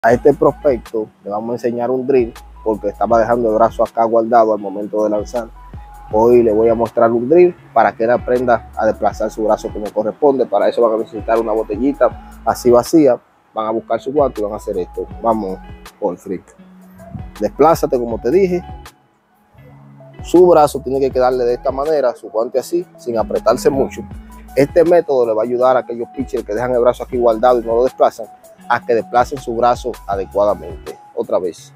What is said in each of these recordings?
A este prospecto le vamos a enseñar un drill porque estaba dejando el brazo acá guardado al momento de lanzar. Hoy le voy a mostrar un drill para que él aprenda a desplazar su brazo como corresponde. Para eso van a necesitar una botellita así vacía. Van a buscar su guante y van a hacer esto. Vamos, por freak. Desplázate como te dije. Su brazo tiene que quedarle de esta manera, su guante así, sin apretarse mucho. Este método le va a ayudar a aquellos pitchers que dejan el brazo aquí guardado y no lo desplazan, a que desplacen su brazo adecuadamente. Otra vez.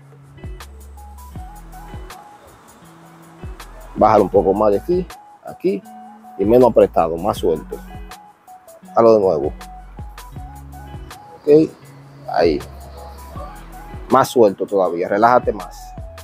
Bájalo un poco más de aquí, aquí, y menos apretado, más suelto. Hazlo de nuevo. Ok, ahí. Más suelto todavía, relájate más.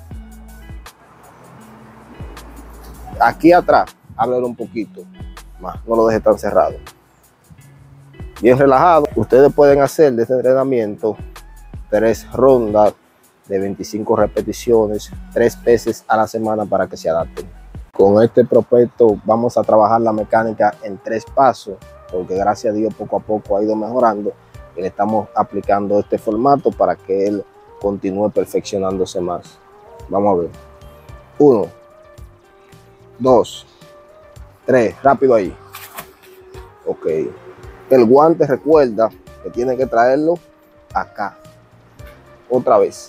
Aquí atrás, ábrelo un poquito más, no lo deje tan cerrado. Bien relajado. Ustedes pueden hacer de este entrenamiento 3 rondas de 25 repeticiones, 3 veces a la semana para que se adapten. Con este prospecto vamos a trabajar la mecánica en 3 pasos, porque gracias a Dios poco a poco ha ido mejorando y le estamos aplicando este formato para que él continúe perfeccionándose más. Vamos a ver. 1, 2, 3, rápido ahí. Ok. El guante, recuerda que tiene que traerlo acá. Otra vez.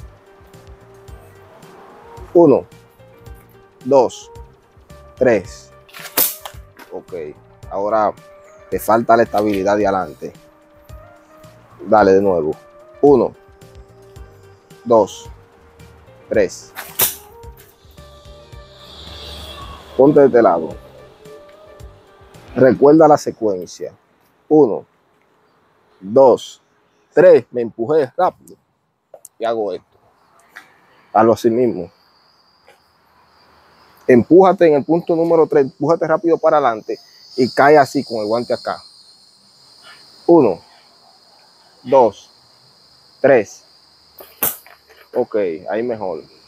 1, 2, 3. Ok. Ahora te falta la estabilidad de adelante. Dale de nuevo. 1, 2, 3. Ponte de este lado. Recuerda la secuencia. 1, 2, 3. Me empujé rápido y hago esto. Hazlo así mismo. Empújate en el punto número 3. Empújate rápido para adelante y cae así con el guante acá. 1, 2, 3. Ok, ahí mejor.